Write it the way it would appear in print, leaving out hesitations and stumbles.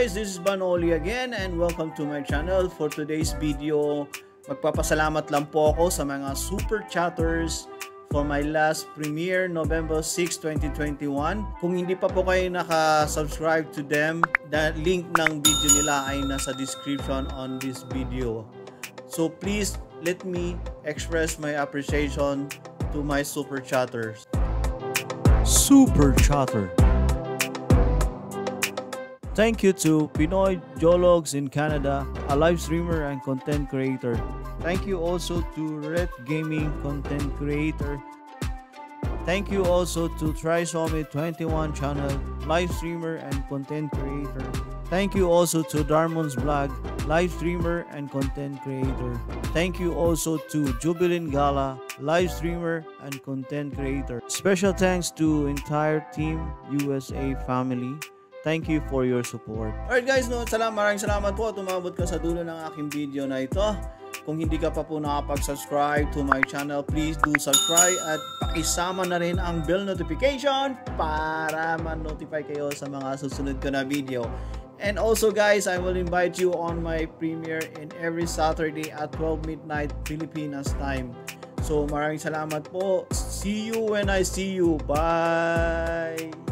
guys, this is Banoli again and welcome to my channel. For today's video, magpapasalamat lang po ako sa mga super chatters for my last premiere November 6, 2021. Kung hindi pa po kayo naka-subscribe to them, the link ng video nila ay nasa description on this video. So please let me express my appreciation to my super chatters. Super chatter. Thank you to Pinoy Jologs in Canada, a live streamer and content creator. Thank you also to Red Gaming content creator. Thank you also to Trisomy 21 channel, live streamer and content creator. Thank you also to Darmon's Vlog, live streamer and content creator. Thank you also to Jubilin Gala, live streamer and content creator. Special thanks to entire Team USA family. Thank you for your support. Alright guys, maraming salamat po at umabot ka sa dulo ng aking video na ito. Kung hindi ka pa po nakapag-subscribe to my channel, please do subscribe at pakisama na rin ang bell notification para ma-notify kayo sa mga susunod ko na video. And also guys, I will invite you on my premiere in every Saturday at 12 midnight Philippines time. So maraming salamat po. See you when I see you. Bye!